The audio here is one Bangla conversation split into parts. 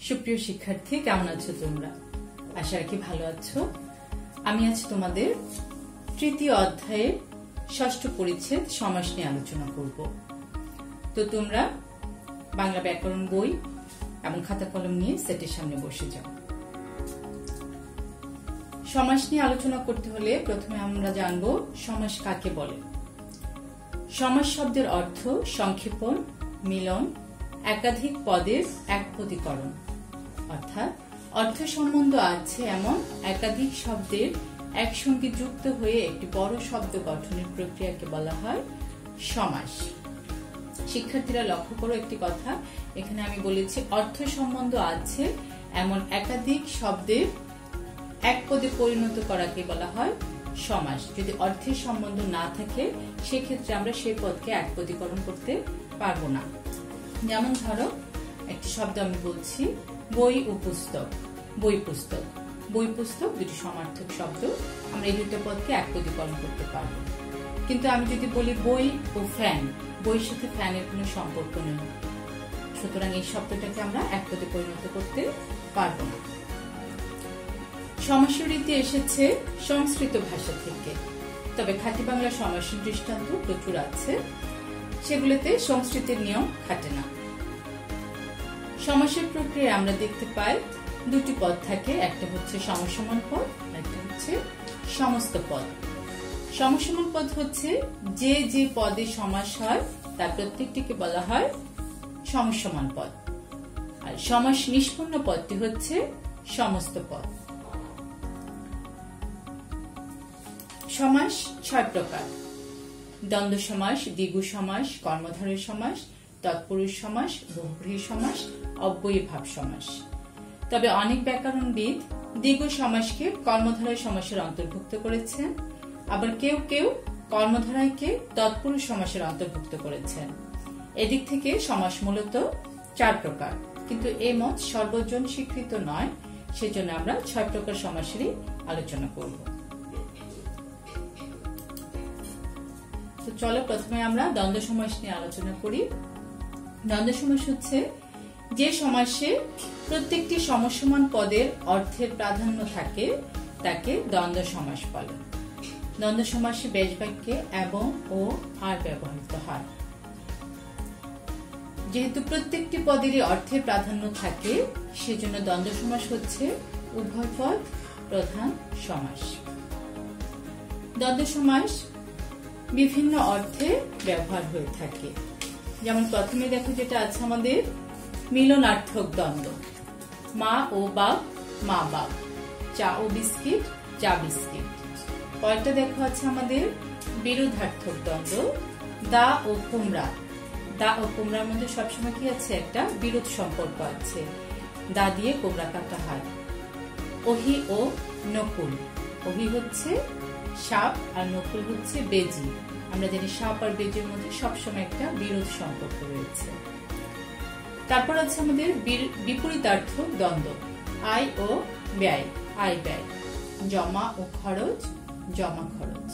সুপ্রিয় শিক্ষার্থী, কেমন আছো তোমরা? আশা রাখি ভালো আছো। আমি আজ তোমাদের তৃতীয় অধ্যায়ের ষষ্ঠ পরিচ্ছেদ সমাস নিয়ে আলোচনা করব। তো তোমরা বাংলা ব্যাকরণ বই এবং খাতা কলম নিয়ে সেটের সামনে বসে যাও। সমাস নিয়ে আলোচনা করতে হলে প্রথমে আমরা জানবো সমাস কাকে বলে। সমাস শব্দের অর্থ সংক্ষেপণ, মিলন, একাধিক পদের একপদীকরণ, অর্থাৎ অর্থ সম্বন্ধ আছে এমন একাধিক শব্দের একসঙ্গে যুক্ত হয়ে একটি বড় শব্দ গঠনের প্রক্রিয়াকে বলা হয় সমাস। শিক্ষার্থীরা লক্ষ্য করো একটি কথা, এখানে আমি বলেছি অর্থ সম্বন্ধ আছে এমন একাধিক শব্দের এক পদে পরিণত করাকে বলা হয় সমাস। যদি অর্থের সম্বন্ধ না থাকে সেক্ষেত্রে আমরা সেই পদকে একপদীকরণ করতে পারবো না। যেমন ধরো একটি শব্দ আমি বলছি বই ও পুস্তক। বই পুস্তক, বই পুস্তক দুটি সমার্থক শব্দ, আমরা এই দুটো পদকে একপদীকরণ করতে পারবো। কিন্তু আমি যদি বলি বই ও ফ্যান, বইয়ের সাথে ফ্যানের কোনো সম্পর্ক নেই, সুতরাং এই শব্দটাকে আমরা একপদে পরিণত করতে পারবো না। সমাসের রীতি এসেছে সংস্কৃত ভাষা থেকে, তবে খাঁটি বাংলা সমাসের দৃষ্টান্ত প্রচুর আছে, সেগুলোতে সংস্কৃতের নিয়ম খাটে না। সমাসের প্রক্রিয়া আমরা দেখতে পাই দুটি পদ থাকে, একটা হচ্ছে সমসমান পদ, একটা হচ্ছে সমস্ত পদ। সমসমান পদ হচ্ছে যে যে পদে সমাস হয় তার প্রত্যেকটিকে বলা হয় সমসমান পদ, আর সমাস নিষ্পন্ন পদটি হচ্ছে সমস্ত পদ। সমাস 6 প্রকার: দ্বন্দ্ব সমাস, দ্বিগু সমাস, কর্মধারয় সমাস, তৎপুরুষ সমাস, বহুব্রীহি সমাস, অব্যয়ীভাব সমাস। তবে অনেক ব্যাকরণবিদ দ্বিগু সমাসকে কর্মধারয় সমাসের অন্তর্ভুক্ত করেছেন, আবার কেউ কেউ কর্মধারয়কে তৎপুরুষ সমাসের অন্তর্ভুক্ত করেছেন। এদিক থেকে সমাস মূলত 4 প্রকার, কিন্তু এই মত সর্বজন স্বীকৃত নয়, সেজন্য আমরা 6 প্রকার সমাসেরই আলোচনা করব। তো চলো প্রথমে আমরা দ্বন্দ্ব সমাস নিয়ে আলোচনা করি। দ্বন্দ্ব সমাস হচ্ছে যে সমাসে প্রত্যেকটি সমসমান পদের অর্থের প্রাধান্য থাকে তাকে দ্বন্দ্ব সমাস বলে। দ্বন্দ্ব সমাসে বেশ বাক্যে এবং ও আর ব্যবহৃত হয়। যেহেতু প্রত্যেকটি পদেরই অর্থের প্রাধান্য থাকে, সেজন্য দ্বন্দ্ব সমাস হচ্ছে উভয় পদ প্রধান সমাস। দ্বন্দ্ব সমাস বিভিন্ন অর্থে ব্যবহার হয়ে থাকে। যেমন প্রথমে দেখো যেটা আছে আমাদের মিলনার্থক দ্বন্দ্ব, মা ও বাপ, মা বাপ, চা ও বিস্কিট, চা বিস্কিট। পরেরটা দেখো আছে আমাদের বিরোধার্থক দ্বন্দ্ব, দা ও কুমড়া। দা ও কুমড়ার মধ্যে সবসময় কি আছে, একটা বিরোধ সম্পর্ক আছে, দা দিয়ে কুমড়া কাটা হয়। ওহি ও নকুল, ওহি হচ্ছে সাপ আর নকুল হচ্ছে বেজি। আমরা জানি সাপ আর বেজির মধ্যে সবসময় একটা বিরোধ সম্পর্ক রয়েছে। তারপর আছে আমাদের বিপরীতার্থক দ্বন্দ্ব, আয় ও ব্যয়, আয় ব্যয়, জমা ও খরচ, জমা খরচ।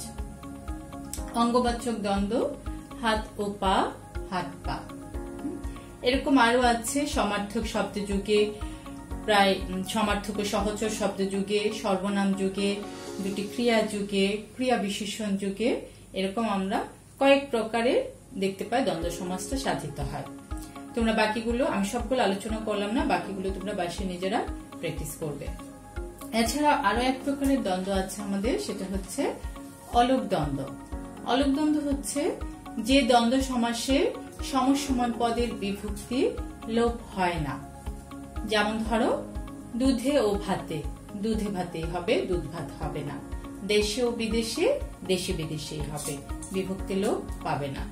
অঙ্গবাচক দ্বন্দ্ব, হাত ও পা, হাত পা। এরকম আরো আছে সমার্থক শব্দ যুগে, প্রায় সমার্থক ও সহচর শব্দ যুগে, সর্বনাম যুগে, দুটি ক্রিয়া যুগে, ক্রিয়া বিশেষণ যুগে, এরকম আমরা কয়েক প্রকারে দেখতে পাই দ্বন্দ্ব সমাসটা সাধিত হয়। তোমরা বাকিগুলো, আমি সবগুলো আলোচনা করলাম না, বাকিগুলো তোমরা বাসায় নিজেরা প্র্যাকটিস করবে। এছাড়া আরো এক প্রকারের দ্বন্দ্ব আছে আমাদের, সেটা হচ্ছে অলোক দ্বন্দ্ব। অলোক দ্বন্দ্ব হচ্ছে যে দ্বন্দ্ব সমাসে সমসমান পদের বিভক্তি লোপ হয় না। যেমন ধরো দুধে ও ভাতে, দুধে ভাতেই হবে, দুধ ভাত হবে না। দেশে ও বিদেশে, দেশে বিদেশেই হবে, বিভক্তি লোপ পাবে না।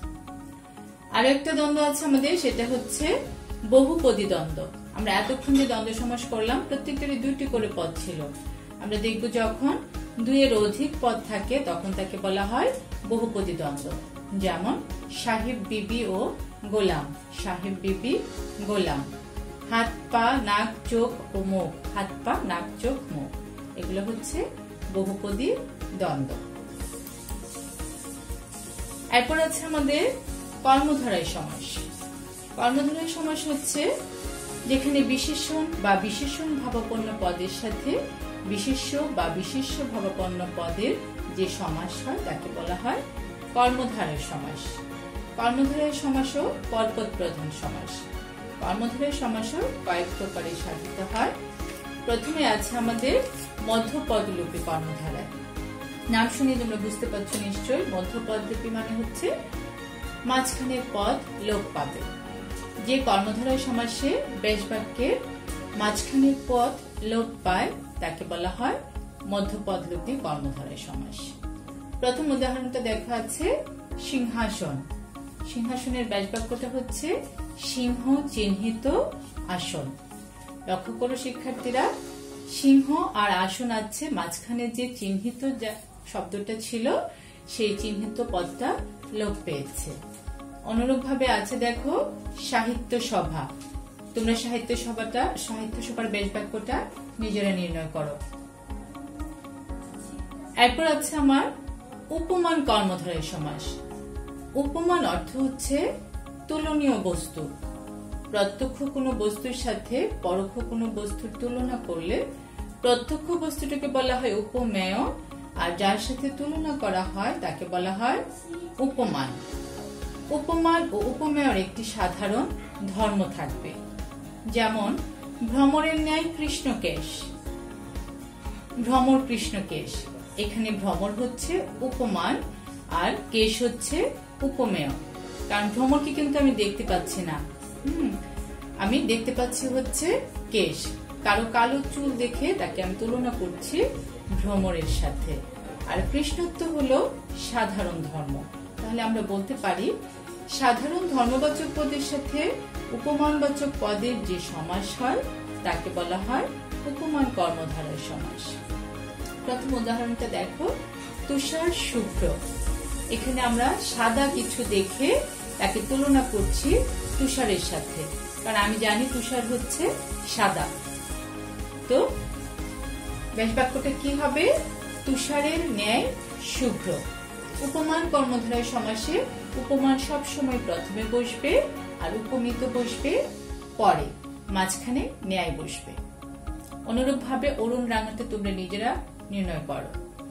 আরো একটা দ্বন্দ্ব আছে আমাদের, সেটা হচ্ছে বহুপদী দ্বন্দ্ব। আমরা এতক্ষণ যে দ্বন্দ্ব সমাস করলাম প্রত্যেকটারই 2টি করে পদ ছিল। আমরা দেখব যখন 2-এর অধিক পদ থাকে তখন তাকে বলা হয় বহুপদী দ্বন্দ্ব। যেমন সাহেব বিবি ও গোলাম, সাহেব বিবি গোলাম। হাত পা নাক চোখ ও মুখ, হাত পা নাক চোখ মুখ, এগুলো হচ্ছে বহুপদী দ্বন্দ্ব। এরপর আছে আমাদের কর্মধারয় সমাস। কর্মধারয় সমাস হচ্ছে যেখানে বিশেষণ বা বিশেষণ ভাবাপন্ন পদের সাথে বিশেষ্য বা বিশেষ্য ভাবাপন্ন পদের যে সমাস হয় তাকে বলা হয় কর্মধারয় সমাস। কর্মধারয় সমাসও পরপদ প্রধান সমাস। কর্মধারয় সমাসও কয়েক প্রকারে সাধিত হয়। প্রথমে আছে আমাদের মধ্যপদলোপী কর্মধারয়। নাম শুনে তোমরা বুঝতে পারছো নিশ্চয়, মধ্যপদলোপী মানে হচ্ছে মাঝখানের পদ লোপ পাবে। যে কর্মধারয় সমাসে বেশ বাক্যের মাঝখানের পদ লোপ পায় তাকে বলা হয় মধ্যপদলোপী কর্মধারয় সমাস। প্রথম উদাহরণটা দেখা আছে সিংহাসন। সিংহাসনের ব্যাস বাক্যটা হচ্ছে সিংহ চিহ্নিত আসন। লক্ষ্য করো শিক্ষার্থীরা, সিংহ আর আসন আছে, মাঝখানে যে চিহ্নিত শব্দটা ছিল সেই চিহ্নিত পদটা লোপ পেয়েছে। অনুরূপ ভাবে আছে দেখো সাহিত্য সভা। তোমরা সাহিত্য সভার বেশ বাক্যটা নিজেরা নির্ণয় করো। এরপর আছে আমার উপমান কর্মধারয় সমাস। উপমান অর্থ হচ্ছে তুলনীয় বস্তু। প্রত্যক্ষ কোনো বস্তুর সাথে পরোক্ষ কোনো বস্তুর তুলনা করলে প্রত্যক্ষ বস্তুটাকে বলা হয় উপমেয়, আর যার সাথে তুলনা করা হয় তাকে বলা হয় উপমান। উপমান ও উপমেয়ের একটি সাধারণ ধর্ম থাকবে, যেমন ভ্রমরের ন্যায় কৃষ্ণকেশ। ভ্রমর কৃষ্ণকেশ, এখানে ভ্রমর হচ্ছে উপমান আর কেশ হচ্ছে উপমেয়। কারণ ভ্রমরকে কিন্তু আমি দেখতে পাচ্ছি না, আমি দেখতে পাচ্ছি হচ্ছে কেশ। কারো কালো চুল দেখে তাকে আমি তুলনা করছি ভ্রমরের সাথে। আর কৃষ্ণত্ব হলো সাধারণ ধর্ম। তাহলে আমরা বলতে পারি সাধারণ ধর্মবাচক পদের সাথে উপমানবাচক পদের যে সমাস হয় তাকে বলা হয় উপমান কর্মধারয় সমাস। প্রথম উদাহরণটা দেখো তুষার শুভ্র। এখানে আমরা সাদা কিছু দেখে তাকে তুলনা করছি তুষারের সাথে, কারণ আমি জানি তুষার হচ্ছে সাদা। তো ব্যাস বাক্যটা কি হবে? তুষারের ন্যায় শুভ্র। উপমান কর্মধারয় সমাসে উপমান সব সময় প্রথমে বসবে আর উপমিত বসবে পরে, মাঝখানে ন্যায় বসবে। অনুরূপ ভাবে অরুণ রাঙাতে তোমরা নিজেরা নির্ণয় করো।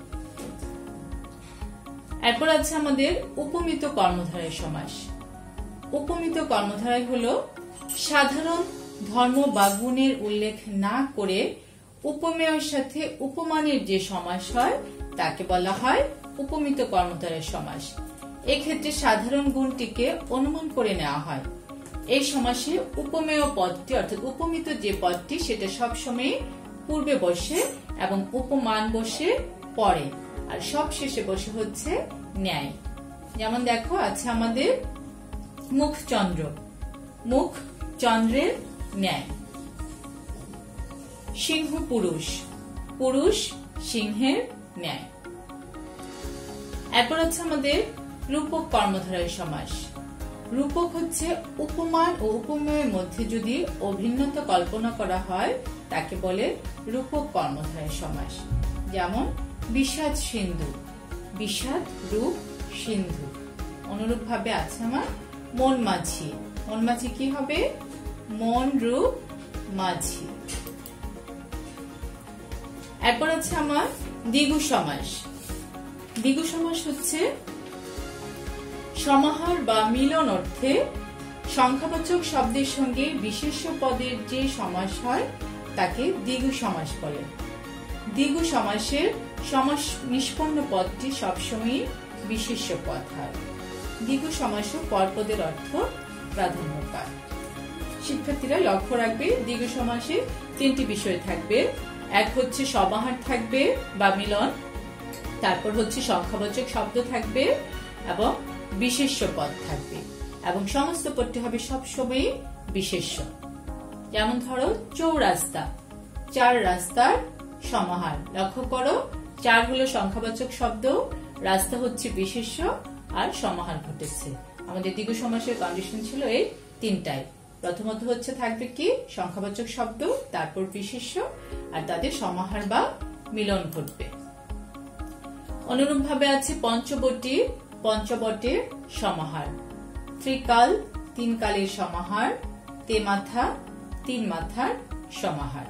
এরপর আছে আমাদের উপমিত কর্মধারয় সমাস। উপমিত কর্মধারয় হলো সাধারণ ধর্ম বা গুণের উল্লেখ না করে উপমেয়ের সাথে উপমানের যে সমাস হয় তাকে বলা হয় উপমিত কর্মধারয় সমাস। এক্ষেত্রে সাধারণ গুণটিকে অনুমান করে নেওয়া হয়। এই সমাসে উপমেয় পদটি অর্থাৎ উপমিত যে পদটি সেটা সবসময় পূর্বে বসে এবং উপমান বসে পরে, আর সব শেষে বসে হচ্ছে ন্যায়। যেমন দেখো আছে আমাদের মুখচন্দ্র, মুখ চন্দ্রের ন্যায়। সিংহ পুরুষ, পুরুষ সিংহের ন্যায়। এরপর হচ্ছে আমাদের রূপক কর্মধারয় সমাস। রূপক হচ্ছে উপমান ও উপমেয়ের মধ্যে যদি অভিন্নতা কল্পনা করা হয় তাকে বলে রূপক কর্মধারয় সমাস। যেমন বিষাদ সিন্ধু, বিষাদ রূপ সিন্ধু। অনুরূপ ভাবে আছে আমার মন মাঝি। মন মাঝি কি হবে? মন রূপ মাঝি। এরপর আছে আমার দ্বিগু সমাস। দ্বিগু সমাস হচ্ছে সমাহার বা মিলন অর্থে সংখ্যাবাচক শব্দের সঙ্গে বিশেষ্য পদের যে সমাস হয় তাকে দ্বিগু সমাস বলে। দ্বিগু সমাসের সমাস নিষ্পন্ন পদটি সবসময় বিশেষ্য পদ হয়। দ্বিগু সমাসও পরপদের অর্থ প্রাধান্য পায়। শিক্ষার্থীরা লক্ষ্য রাখবে দ্বিগু সমাসে তিনটি বিষয় থাকবে। এক হচ্ছে সমাহার থাকবে বা মিলন, তারপর হচ্ছে সংখ্যাবাচক শব্দ থাকবে এবং বিশেষ্য পদ থাকবে, এবং সমস্ত পদটি হবে সবসময় বিশেষ্য। যেমন ধরো চৌরাস্তা, চার রাস্তার সমাহার। লক্ষ্য করো চার হলো সংখ্যাবাচক শব্দ, রাস্তা হচ্ছে বিশেষ্য, আর সমাহার ঘটেছে। আমাদের দ্বিগু সমাসের কন্ডিশন ছিল এই তিনটাই। প্রথমত হচ্ছে থাকবে কি সংখ্যাবাচক শব্দ, তারপর বিশেষ্য, আর তাদের সমাহার বা মিলন ঘটবে। অনুরূপ ভাবে আছে পঞ্চবটি, পঞ্চবটের সমাহার। ত্রিকাল, তিন কালের সমাহার। তেমাথা, তিন মাথার সমাহার।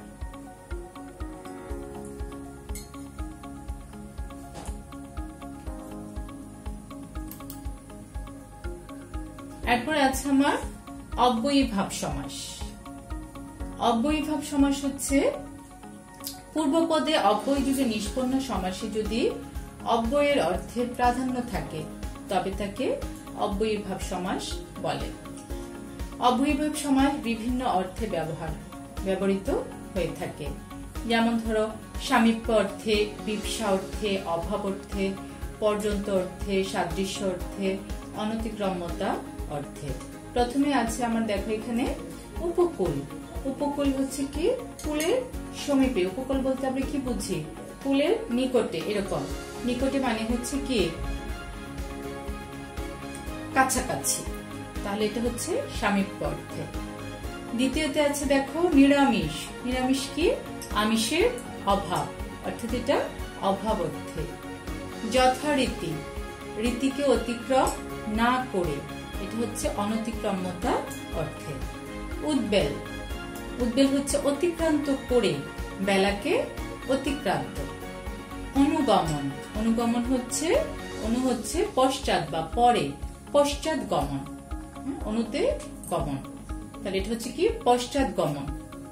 এরপরে আছে আমার অব্যয়ীভাব সমাস। অব্যয়ীভাব সমাস হচ্ছে পূর্বপদে অব্যয় যুগে নিষ্পন্ন সমাসে যদি অব্যয়ের অর্থের প্রাধান্য থাকে তবে তাকে অব্যয়ীভাব সমাস বলে। অব্যয়ীভাব সমাস বিভিন্ন অর্থে ব্যবহৃত হয়ে থাকে। যেমন ধরো সামীপ্য অর্থে, বিবসা অর্থে, অভাব অর্থে, পর্যন্ত অর্থে, সাদৃশ্য অর্থে, অনতিক্রম্যতা অর্থে। প্রথমে আছে আমার দেখো এখানে উপকূল। উপকূল হচ্ছে কি কুলের সমীপে। উপকূল বলতে আমরা কি বুঝি? কুলের নিকটে, এরকম। নিকটে মানে হচ্ছে কি কাছাকাছি, তাহলে এটা হচ্ছে সামীপ্য অর্থে। দ্বিতীয়তে আছে দেখো নিরামিষ। নিরামিষ কি? আমিষের অভাব, অর্থাৎ এটা অভাব অর্থে। যথারীতি, রীতিকে অতিক্রম না করে, এটা হচ্ছে অনতিক্রম্যতা অর্থে। উদ্বেল, উদ্বেল হচ্ছে অতিক্রান্ত করে, বেলাকে অতিক্রান্ত। অনুগমন, অনুগমন হচ্ছে, অনু হচ্ছে পশ্চাৎ বা পরে, পশ্চাৎ গমন, অনুতে গমন, তাহলে এটা হচ্ছে কি পশ্চাৎ গমন।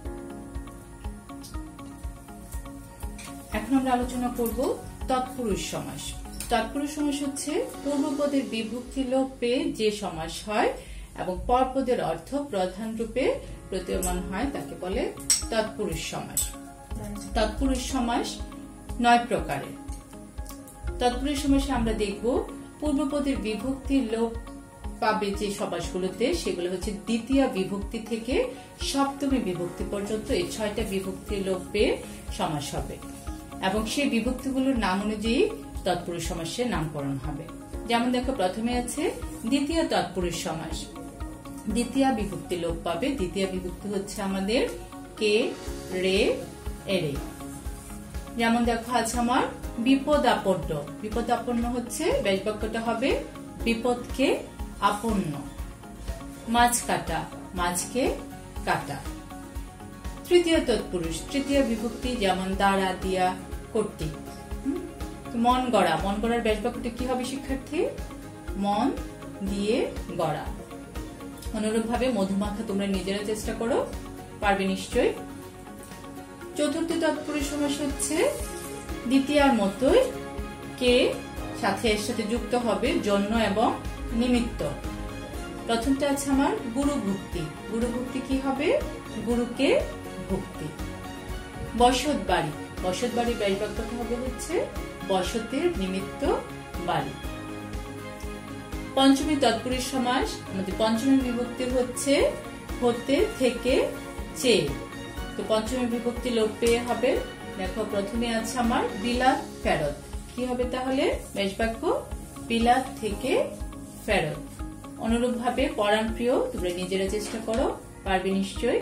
এখন আমরা আলোচনা করব তৎপুরুষ সমাস। তৎপুরুষ সমাস হচ্ছে পূর্বপদের বিভক্তি লোপ পেয়ে যে সমাস হয় এবং পরপদের অর্থ প্রধান রূপে প্রতীয়মান হয় তাকে বলে তৎপুরুষ সমাস। তৎপুরুষ সমাস 9 প্রকারের। তৎপুরুষ সমাসে আমরা দেখব পূর্বপদের বিভক্তি লোপ পাবে যে সমাসগুলোতে, সেগুলো হচ্ছে দ্বিতীয় বিভক্তি থেকে সপ্তমী বিভক্তি পর্যন্ত এই 6টা বিভক্তি লোপ পেয়ে সমাস হবে এবং সেই বিভক্তিগুলোর নাম অনুযায়ী তৎপুরুষ সমাসের নামকরণ হবে। যেমন দেখো প্রথমে আছে দ্বিতীয় তৎপুরুষ সমাস। দ্বিতীয় বিভক্তি লোপ পাবে। দ্বিতীয় বিভক্তি হচ্ছে আমাদের কে, রে, এরে। যেমন দেখো আছে আমার বিপদাপন্ন। বিপদাপন্ন হচ্ছে ব্যাস বাক্যটা হবে বিপদকে আপন্ন। মাছ কাটা, মাছকে কাটা। তৃতীয় তৎপুরুষ, তৃতীয় বিভক্তি যেমন দ্বারা, দিয়া, কর্তৃক। মন গড়া, মন গড়ার ব্যাস বাক্যটা কি হবে শিক্ষার্থী? মন দিয়ে গড়া। অনুরূপ ভাবে মধুমাখা তোমরা নিজেরা চেষ্টা করো, পারবে নিশ্চয়। চতুর্থ তৎপুরুষ সমাস হচ্ছে দ্বিতীয়ার মতোই কে সাথে এর সাথে যুক্ত হবে জন্য এবং নিমিত্ত। প্রথমটা আছে আমার গুরু ভক্তি। গুরু ভক্তি কি হবে? গুরুকে ভক্তি। বসত বাড়ি, বসত বাড়ির ব্যাস বাক্যটা হবে হচ্ছে বসতের নিমিত্ত বাড়ি। পঞ্চমী তৎপুরুষ সমাস, আমাদের পঞ্চমী বিভক্তি হচ্ছে হতে, থেকে, চেয়ে। তো পঞ্চমী বিভক্তি লোপ পেয়ে হবে। দেখো প্রথমে আছে আমার বিলাত ফেরত। কি হবে তাহলে ব্যাস বাক্য? বিলাত থেকে ফেরত। অনুরূপ ভাবে পরাণ প্রিয় তোমরা নিজেরা চেষ্টা করো, পারবে নিশ্চয়।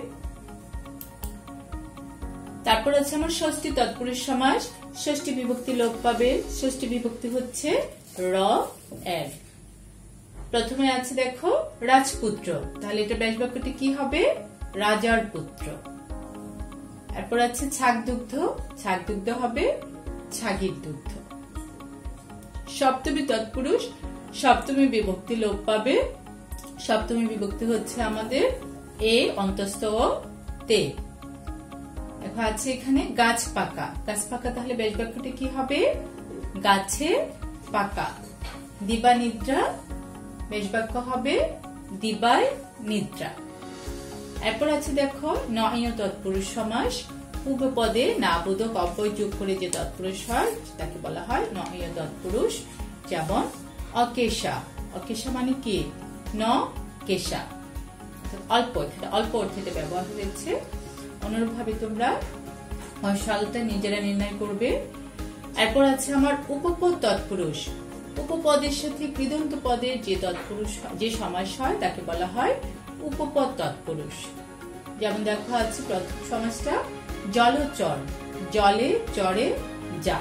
তারপর আছে আমার ষষ্ঠী তৎপুরুষ সমাস। ষষ্ঠী বিভক্তি লোপ পাবে। ষষ্ঠী বিভক্তি হচ্ছে র, এর। প্রথমে আছে দেখো রাজপুত্র, তাহলে এটা ব্যাস বাক্যটি কি হবে? রাজার পুত্র। এরপর আছে ছাগ দুগ্ধ, ছাগ দুগ্ধ হবে ছাগির দুগ্ধ। সপ্তমী তৎপুরুষ, সপ্তমী বিভক্তি লোপ পাবে। সপ্তমী বিভক্তি হচ্ছে আমাদের এ অন্তস্থ ও তে। এখন আছে এখানে গাছ পাকা, গাছ পাকা, তাহলে ব্যাস বাক্যটি কি হবে? গাছে পাকা। দিবা নিদ্রা, ব্যাস বাক্য হবে দিবায় নিদ্রা। এরপর আছে দেখো নয় তৎপুরুষ সমাস। পূর্ব পদে না বোধক অব্যয় যোগ করে যে তৎপুরুষ হয় তাকে বলা হয় নয় তৎপুরুষ। যেমন অকেশা, অকেশা মানে কি? ন কেশা, অল্প, অল্প অর্থে ব্যবহার হয়েছে। অনুরূপ ভাবে তোমরা সালটা নিজেরা নির্ণয় করবে। এরপর আছে আমার উপপদ তৎপুরুষ। উপপদের সাথে কৃদন্ত পদের যে তৎপুরুষ, যে সমাস হয় তাকে বলা হয় উপপদ তৎপুরুষ। যেমন দেখো আছে প্রথম সমাসটা জলচর, জলে চরে যা।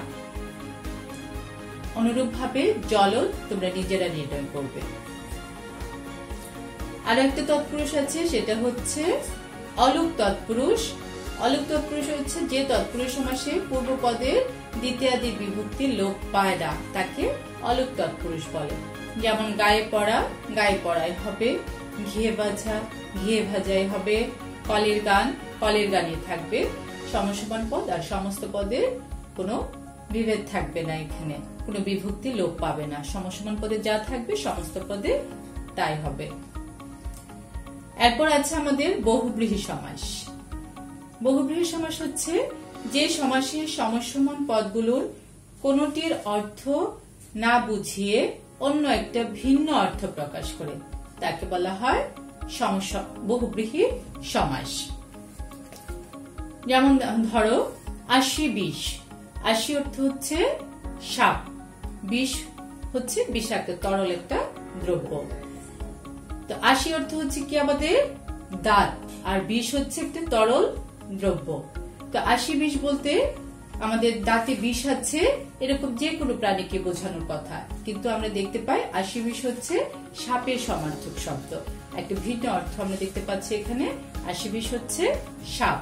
অনুরূপ ভাবে জল তোমরা নিজেরা নির্ণয় করবে। আর একটা তৎপুরুষ আছে, সেটা হচ্ছে অলুক তৎপুরুষ। অলুক তৎপুরুষ হচ্ছে যে তৎপুরুষ সমাসে পূর্ব পদের দ্বিতীয়াদি বিভক্তি লোপ পায় না, তাকে অলুক তৎপুরুষ বলে। যেমন গায়ে পড়া, গায়ে পড়াই হবে, ঘিয়ে ভাজা, ঘিয়ে ভাজাই হবে, কলের গান, কলের গানে থাকবে। সমসমান পদ আর সমস্ত পদের কোনো বিভেদ থাকবে না, এখানে কোনো বিভক্তি লোপ পাবে না। সমসমান পদে যা থাকবে সমস্ত পদে তাই হবে। এরপর আছে আমাদের বহুব্রীহি সমাস। বহুব্রীহি সমাস হচ্ছে যে সমাসের সমসমান পদগুলোর কোনটির অর্থ না বুঝিয়ে অন্য একটা ভিন্ন অর্থ প্রকাশ করে, তাকে বলা হয় বহুব্রীহি সমাস। যেমন ধরো 80-20। 80 অর্থ হচ্ছে সাপ, 20 হচ্ছে বিষাক্ত তরল একটা দ্রব্য। তো 80 অর্থ হচ্ছে কি আমাদের দাঁত, আর 20 হচ্ছে একটা তরল দ্রব্য। তো 80-20 বলতে আমাদের দাঁতে বিষ আছে এরকম যে কোনো প্রাণীকে বোঝানোর কথা, কিন্তু আমরা দেখতে পাই 80-20 হচ্ছে সাপের সমার্থক শব্দ, একটা ভিন্ন অর্থ আমরা দেখতে পাচ্ছি এখানে। 80-20 হচ্ছে সাপ।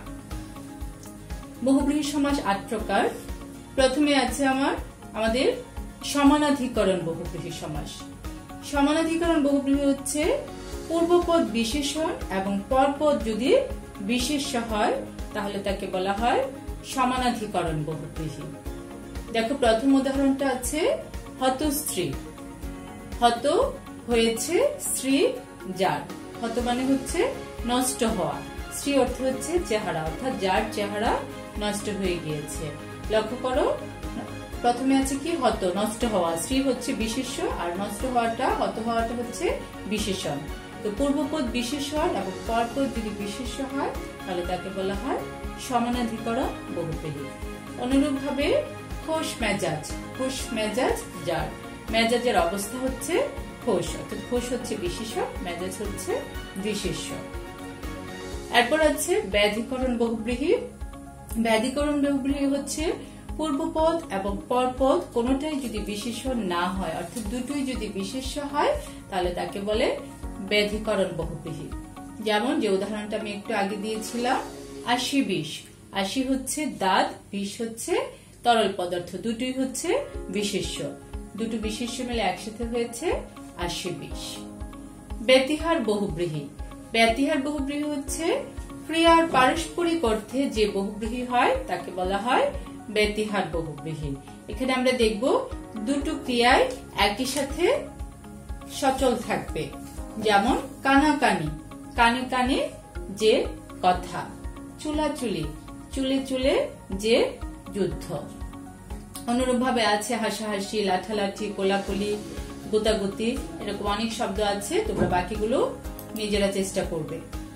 বহুব্রীহি সমাস 8 প্রকার। প্রথমে আছে আমাদের সমানাধিকরণ বহুব্রীহি সমাস। সমানাধিকরণ বহুব্রীহি হচ্ছে পূর্বপদ বিশেষণ এবং পরপদ যদি বিশেষ্য হয় তাহলে তাকে বলা হয় সমানাধিকরণ বহুব্রীহি। দেখো প্রথম উদাহরণটা আছে হত স্ত্রী। হত হয়েছে স্ত্রী যার, হত মানে হচ্ছে নষ্ট হওয়া, স্ত্রী অর্থ হচ্ছে চেহারা, অর্থাৎ যার চেহারা নষ্ট হয়ে গিয়েছে। লক্ষ্য করো প্রথমে আছে কি হত, নষ্ট হওয়া, স্ত্রী হচ্ছে বিশেষ্য আর নষ্ট হওয়াটা, হত হওয়াটা হচ্ছে বিশেষণ। তো পূর্বপদ বিশেষণ এবং পরপদ যদি বিশেষ্য হয় তাহলে তাকে বলা হয় সমানাধিকরণ বহুব্রীহি। অনুরূপ ভাবে খোশ মেজাজ, খোশ মেজাজ যার, মেজাজের অবস্থা হচ্ছে খোশ, অর্থাৎ খোশ হচ্ছে বিশেষণ, মেজাজ হচ্ছে বিশেষ্য। এরপর আছে ব্যাধিকরণ বহুব্রীহি। ব্যাধিকরণ বহুব্রীহি হচ্ছে পূর্বপদ এবং পরপদ কোনটাই যদি বিশেষণ না হয়, অর্থাৎ দুটোই যদি বিশেষ্য হয় তাহলে তাকে বলে ব্যাধিকরণ বহুব্রীহি। যেমন যে উদাহরণটা আমি একটু আগে দিয়েছিলাম 80-20। 80 হচ্ছে দাঁত, 20 হচ্ছে তরল পদার্থ, দুটোই হচ্ছে বিশেষ্য, দুটো বিশেষ্য মিলে একসাথে হয়েছে 80-20। ব্যতিহার বহুব্রীহি। ব্যতিহার বহুব্রীহি হচ্ছে ক্রিয়ার পারস্পরিক অর্থে যে বহুব্রীহি হয় তাকে বলা হয় ব্যতিহার বহুব্রীহি। এখানে আমরা দেখব দুটো ক্রিয়ায় একই সাথে সচল থাকবে। যেমন কানাকানি, কানে কানে যে কথা, চুলাচুলি, চুলে চুলে যে যুদ্ধ। অনুরূপ ভাবে আছে হাসাহাসি, লাঠালাঠি, কোলাকুলি, গুতাগুতি, এরকম অনেক শব্দ আছে, তোমরা বাকিগুলো নিজেরা চেষ্টা করবে।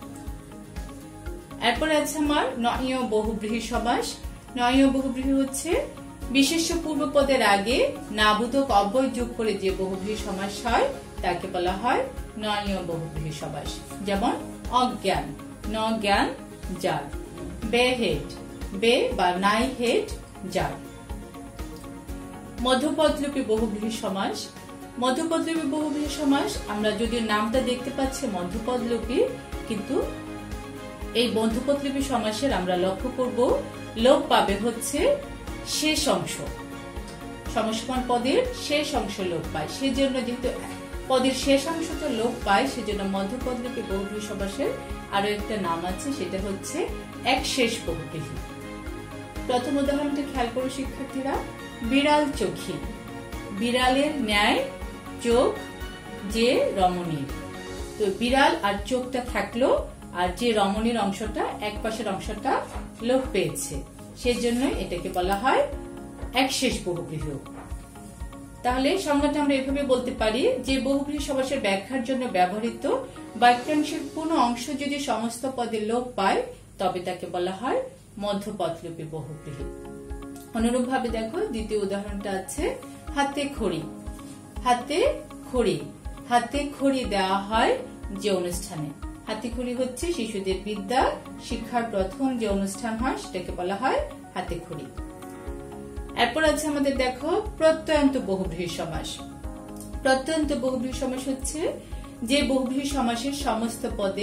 এরপরে আছে আমার নয়ীয় বহুব্রীহি সমাস। নয়ীয় বহুব্রীহি হচ্ছে বিশেষ্য পূর্বপদের আগে নাবোধক অব্যয় যোগ করে যে বহুব্রীহি সমাস হয় তাকে বলা হয় নয়ীয় বহুব্রীহি সমাস। যেমন অজ্ঞান, ন জ্ঞান যার, বেহেড, বে বা নাই হেড যার। মধ্যপদলোপী বহুব্রীহি সমাস। মধ্যপদলোপী বহুব্রীহি সমাস আমরা যদিও নামটা দেখতে পাচ্ছি মধ্যপদলোপী, কিন্তু এই মধ্যপদলোপী সমাসের আমরা লক্ষ্য করব লোপ পাবে হচ্ছে শেষ অংশ, সমসমান পদের শেষ অংশ লোপ পায়। সেজন্য যেহেতু পদের শেষ অংশটা লোপ পায় সেজন্য মধ্যপদলোপী বহুব্রীহি সমাসের আরো একটা নাম আছে, সেটা হচ্ছে একশেষ বহুব্রীহি। প্রথম উদাহরণটা খেয়াল করো শিক্ষার্থীরা, বিড়াল চোখী। বিড়ালের ন্যায় চোখ যে রমণীর। তো বিড়াল আর চোখটা থাকলো, আর যে রমণীর অংশটা এক পাশের অংশটা লোপ পেয়েছে, সেজন্য এটাকে বলা হয় একশেষ বহুব্রীহি। তাহলে সংজ্ঞাটা আমরা এভাবে বলতে পারি যে বহুব্রীহি সমাসের ব্যাখ্যার জন্য ব্যবহৃত বাক্যাংশের কোন অংশ যদি সমস্ত পদে লোপ পায় তবে তাকে বলা হয় মধ্যপদলোপী বহুব্রীহি। অনুরূপ ভাবে দেখো দ্বিতীয় উদাহরণটা আছে হাতে খড়ি। হাতে খড়ি, হাতে খড়ি দেওয়া হয় যে অনুষ্ঠানে। হাতে খড়ি হচ্ছে শিশুদের বিদ্যা শিক্ষার প্রথম যে অনুষ্ঠান হয় সেটাকে বলা হয় হাতে খড়ি। এরপর আছে আমাদের দেখো প্রত্যয়ন্ত বহুব্রীহি সমাস। প্রত্যয়ন্ত বহুব্রীহি সমাস হচ্ছে যে বহুব্রীহি সমাসের সমস্ত পদে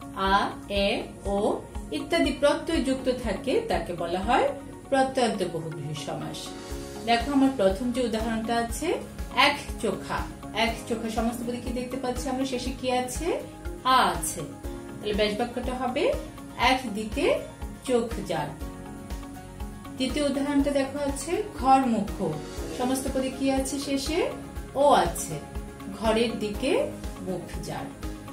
আ, এ, ও ইত্যাদি প্রত্যয় যুক্ত থাকে তাকে বলা হয় প্রত্যয়ান্ত বহুব্রীহি সমাস। দেখো আমার প্রথম যে উদাহরণটা আছে, এক চোখা। এক চোখা সমস্ত পদে কি দেখতে পাচ্ছি আমরা, শেষে কি আছে, আ আছে। তাহলে ব্যাস বাক্যটা হবে একদিকে চোখ যার। দ্বিতীয় উদাহরণটা দেখো আছে ঘর মুখ। সমস্ত পদে কি আছে, শেষে ও আছে, ঘরের দিকে মুখ যার।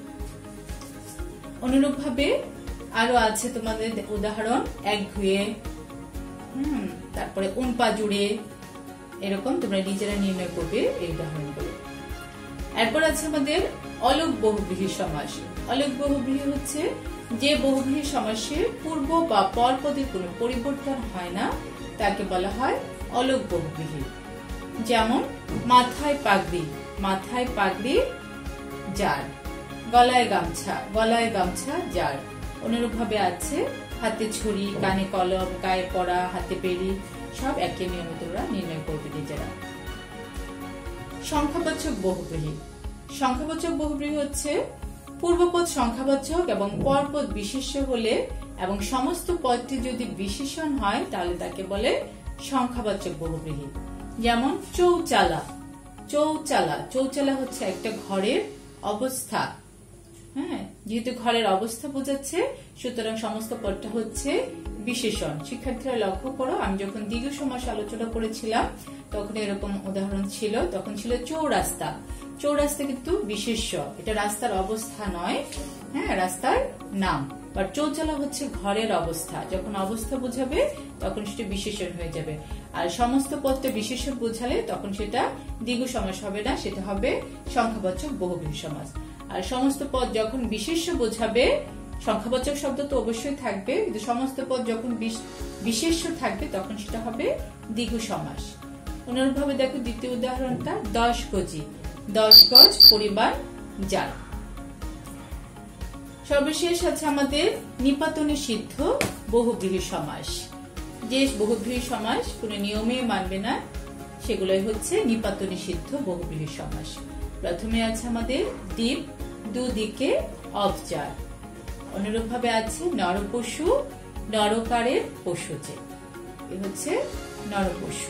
অনুরূপ ভাবে আরো আছে তোমাদের উদাহরণ, এক ঘুয়ে, তারপরে উনপা জুড়ে, এরকম তোমরা নিজেরা নির্ণয় করবে এই উদাহরণগুলো। এরপর আছে আমাদের অলোক বহুব্রীহি সমাস। অলোক বহুব্রীহি হচ্ছে যে বহুব্রীহি সমাসে পূর্ব বা পর পদের কোনো পরিবর্তন হয় না তাকে বলা হয় অলোক বহুব্রীহি। যেমন মাথায় পাগড়ি, মাথায় পাগড়ি যার। গলায় গামছা, গলায় গামছা যার। অনুরূপ ভাবে আছে হাতে ছুরি, কানে কলম, গায়ে পড়া, হাতে বেড়ি, সব একই নিয়মে তোমরা নির্ণয় করবে নিজেরা। সংখ্যাবাচক বহুব্রীহি। সংখ্যাবাচক বহুব্রীহি হচ্ছে পূর্বপদ সংখ্যাবাচক এবং পরপদ বিশেষ্য হলে এবং সমস্ত পদটি যদি বিশেষণ হয় তাহলে তাকে বলে সংখ্যাবাচক বহুব্রীহি। যেমন চৌচালা, চৌচালা, চৌচালা হচ্ছে একটা ঘরের অবস্থা। হ্যাঁ, যেহেতু ঘরের অবস্থা বোঝাচ্ছে সুতরাং সমস্ত পদটা হচ্ছে বিশেষণ। শিক্ষার্থীরা লক্ষ্য করো, আমি যখন দ্বিগু সমাস আলোচনা করেছিলাম তখন এরকম উদাহরণ ছিল, তখন ছিল চৌরাস্তা। চৌরাস্তা কিন্তু বিশেষ্য, এটা রাস্তার অবস্থা নয়, হ্যাঁ, রাস্তার নাম। বাট চৌচালা হচ্ছে ঘরের অবস্থা, যখন অবস্থা বোঝাবে তখন সেটা বিশেষণ হয়ে যাবে। আর সমস্ত পদটা বিশেষণ বোঝালে তখন সেটা দ্বিগু সমাস হবে না, সেটা হবে সংখ্যাবাচক বহুব্রীহি সমাস। আর সমস্ত পদ যখন বিশেষ্য বোঝাবে, সংখ্যাবাচক শব্দ তো অবশ্যই থাকবে, কিন্তু সমস্ত পদ যখন বিশেষ্য থাকবে তখন সেটা হবে দ্বিগু সমাস। অনুরূপভাবে দেখো দ্বিতীয় উদাহরণটা 10 গজি, 10 গজ পরিমাণ যার। সর্বশেষ আছে আমাদের নিপাতনে সিদ্ধ বহুব্রীহি সমাস। যে বহুব্রীহি সমাস কোন নিয়মে মানবে না সেগুলোই হচ্ছে নিপাতনে সিদ্ধ বহুব্রীহি সমাস। প্রথমে আছে আমাদের দ্বীপ, দুদিকে অবচার। অনুরূপ ভাবে আছে নরপশু, নরকারের পশু যে, এ হচ্ছে নরপশু।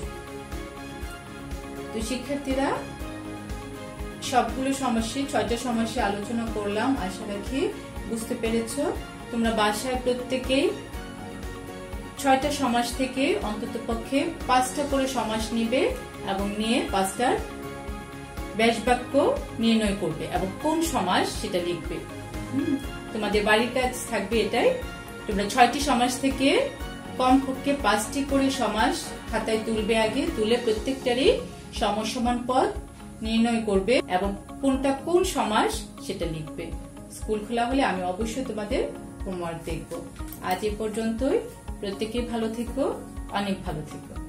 তো শিক্ষার্থীরা সবগুলো সমস্যা, 6টা সমস্যা আলোচনা করলাম, আশা রাখি বুঝতে পেরেছ। তোমরা বাসায় প্রত্যেকেই 6টা সমাস থেকে অন্তত পক্ষে 5টা করে সমাস নিবে এবং নিয়ে 5টার ব্যাস বাক্য নির্ণয় করবে এবং কোন সমাস সেটা লিখবে। তোমাদের বাড়ির কাজ থাকবে এটাই, তোমরা 6টি সমাস থেকে কমপক্ষে 5টি করে সমাস খাতায় তুলবে, আগে তুলে প্রত্যেকটারই সমসমান পদ নির্ণয় করবে এবং কোনটা কোন সমাস সেটা লিখবে। স্কুল খোলা হলে আমি অবশ্যই তোমাদের হোমওয়ার্ক দেখব। আজ এ পর্যন্তই, প্রত্যেকেই ভালো থেকো, অনেক ভালো থেকো।